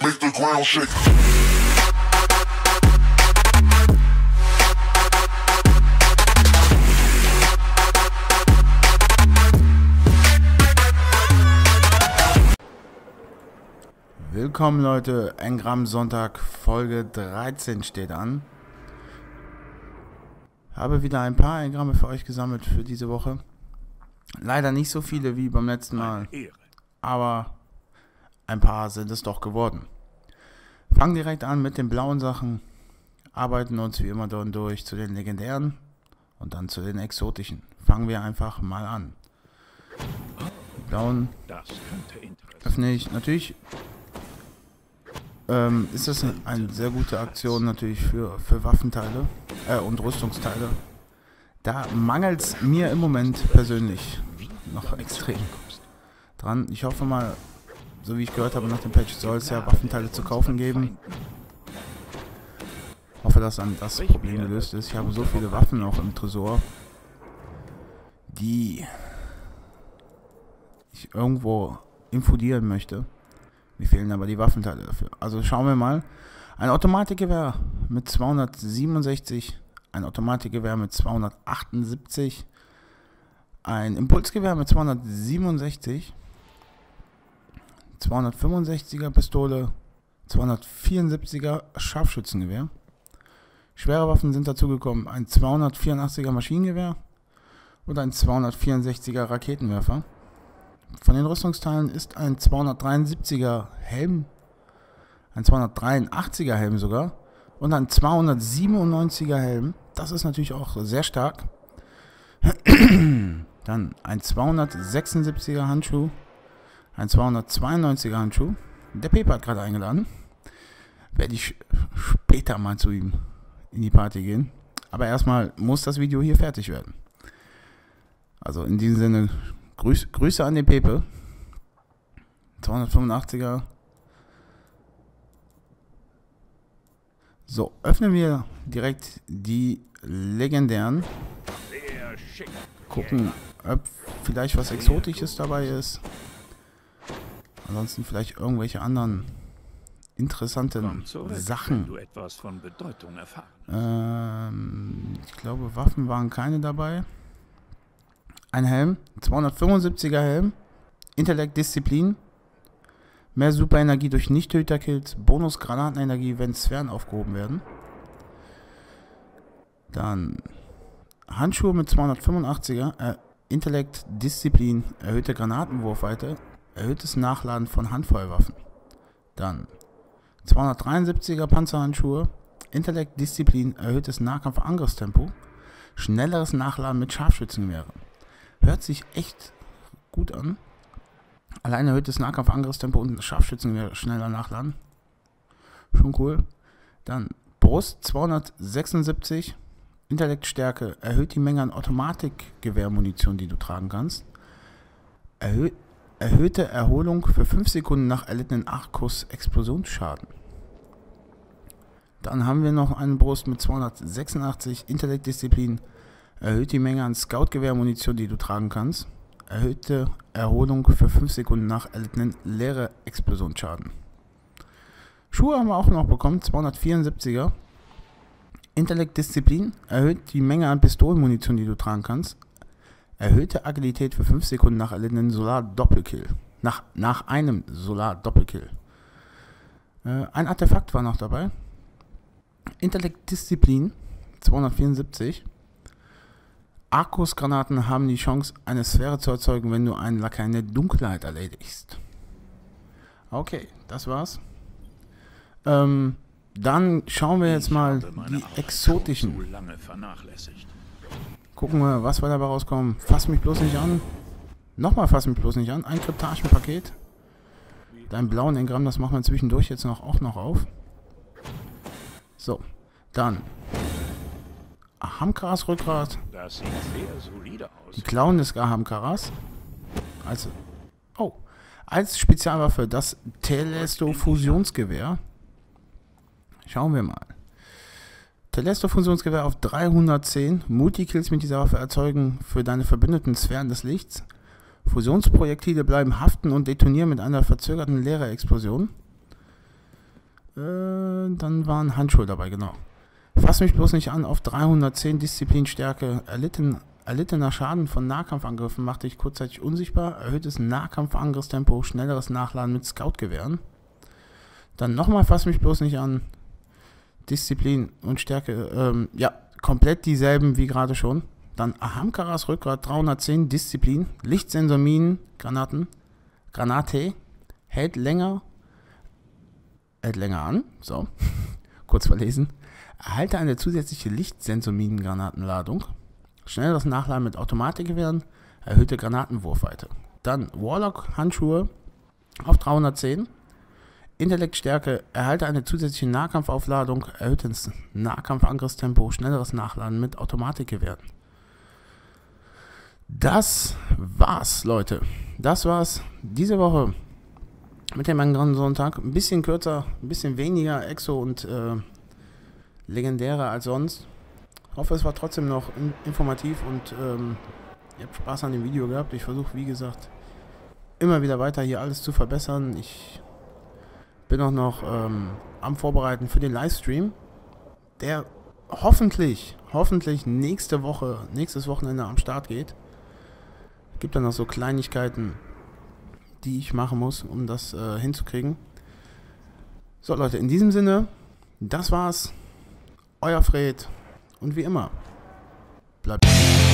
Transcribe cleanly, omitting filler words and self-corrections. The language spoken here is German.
make the ground shake. Willkommen Leute, Engramm Sonntag, Folge 13 steht an. Habe wieder ein paar Engramme für euch gesammelt für diese Woche. Leider nicht so viele wie beim letzten Mal, aber ein paar sind es doch geworden. Fangen direkt an mit den blauen Sachen, arbeiten uns wie immer dann durch zu den legendären und dann zu den exotischen. Fangen wir einfach mal an. Die blauen öffne ich natürlich. Ist das eine sehr gute Aktion natürlich für Waffenteile und Rüstungsteile. Da mangelt es mir im Moment persönlich noch extrem dran. Ich hoffe mal, so wie ich gehört habe nach dem Patch, soll es ja Waffenteile zu kaufen geben. Hoffe, dass dann das Problem gelöst ist. Ich habe so viele Waffen auch im Tresor, die ich irgendwo infundieren möchte. Mir fehlen aber die Waffenteile dafür. Also schauen wir mal. Ein Automatikgewehr mit 267, ein Automatikgewehr mit 278, ein Impulsgewehr mit 267, 265er Pistole, 274er Scharfschützengewehr. Schwere Waffen sind dazugekommen, ein 284er Maschinengewehr und ein 264er Raketenwerfer. Von den Rüstungsteilen ist ein 273er Helm, ein 283er Helm sogar und ein 297er Helm. Das ist natürlich auch sehr stark. Dann ein 276er Handschuh, ein 292er Handschuh. Der Pepe hat gerade eingeladen. Werde ich später mal zu ihm in die Party gehen. Aber erstmal muss das Video hier fertig werden. Also in diesem Sinne, Grüße an den Pepe. 285er. So, öffnen wir direkt die legendären. Gucken, ob vielleicht was Exotisches dabei ist. Ansonsten vielleicht irgendwelche anderen interessanten Sachen. Du etwas von Bedeutung erfahren. Ich glaube, Waffen waren keine dabei. Ein Helm, 275er Helm, Intellekt, Disziplin, mehr Superenergie durch Nicht-Töter-Kills, Bonus Granatenenergie, wenn Sphären aufgehoben werden. Dann Handschuhe mit 285er, Intellekt, Disziplin, erhöhte Granatenwurfweite, erhöhtes Nachladen von Handfeuerwaffen. Dann 273er Panzerhandschuhe, Intellekt, Disziplin, erhöhtes Nahkampf-Angriffstempo, schnelleres Nachladen mit Scharfschützengewehren. Hört sich echt gut an. Allein erhöhtes Nahkampf-Angriffstempo und Scharfschützengewehr schneller nachladen. Schon cool. Dann Brust 276. Intellektstärke. Erhöht die Menge an Automatikgewehrmunition, die du tragen kannst. Erhöhte Erholung für 5 Sekunden nach erlittenen 8-Kuss Explosionsschaden. Dann haben wir noch eine Brust mit 286. Intellektdisziplin. Erhöht die Menge an Scout-Gewehrmunition, die du tragen kannst. Erhöhte Erholung für 5 Sekunden nach erlittenen leere Explosionsschaden. Schuhe haben wir auch noch bekommen, 274er. Intellekt-Disziplin. Erhöht die Menge an Pistolenmunition, die du tragen kannst. Erhöhte Agilität für 5 Sekunden nach erlittenen Solar-Doppelkill. Nach einem Solar-Doppelkill. Ein Artefakt war noch dabei. Intellekt-Disziplin, 274. Arkusgranaten haben die Chance, eine Sphäre zu erzeugen, wenn du einen Lakai in der Dunkelheit erledigst. Okay, das war's. Dann schauen wir jetzt mal die exotischen. Gucken wir, was wir dabei rauskommen. Fass mich bloß nicht an. Nochmal fass mich bloß nicht an. Ein Kryptagenpaket. Dein blauen Engramm, das machen wir zwischendurch jetzt auch noch auf. So, dann Ahamkaras Rückgrat. Das sieht sehr solide aus. Die Klauen des Ahamkaras. Als Spezialwaffe das Telesto Fusionsgewehr. Schauen wir mal. Telesto Fusionsgewehr auf 310. Multikills mit dieser Waffe erzeugen für deine verbündeten Sphären des Lichts. Fusionsprojektile bleiben haften und detonieren mit einer verzögerten Leere-Explosion. Dann waren Handschuhe dabei, genau. Fass mich bloß nicht an, auf 310 Disziplinstärke, erlittener Schaden von Nahkampfangriffen machte ich kurzzeitig unsichtbar, erhöhtes Nahkampfangriffstempo, schnelleres Nachladen mit Scoutgewehren. Dann nochmal fass mich bloß nicht an, Disziplin und Stärke, ja, komplett dieselben wie gerade schon. Dann Ahamkaras Rückgrat, 310 Disziplin, Lichtsensorminen, Granate, hält länger an, so, kurz verlesen. Erhalte eine zusätzliche Lichtsensorminen-Granatenladung, schnelleres Nachladen mit Automatikgewehren, erhöhte Granatenwurfweite. Dann Warlock-Handschuhe auf 310, Intellektstärke, erhalte eine zusätzliche Nahkampfaufladung, erhöhtes Nahkampfangriffstempo, schnelleres Nachladen mit Automatikgewehren. Das war's, Leute. Das war's diese Woche mit dem Grand Sonntag. Ein bisschen kürzer, ein bisschen weniger Exo und legendärer als sonst. Ich hoffe, es war trotzdem noch informativ und ihr habt Spaß an dem Video gehabt. Ich versuche, wie gesagt, immer wieder weiter hier alles zu verbessern. Ich bin auch noch am Vorbereiten für den Livestream, der hoffentlich nächstes Wochenende am Start geht. Es gibt dann noch so Kleinigkeiten, die ich machen muss, um das hinzukriegen. So Leute, in diesem Sinne, das war's. Euer Fred und wie immer, bleibt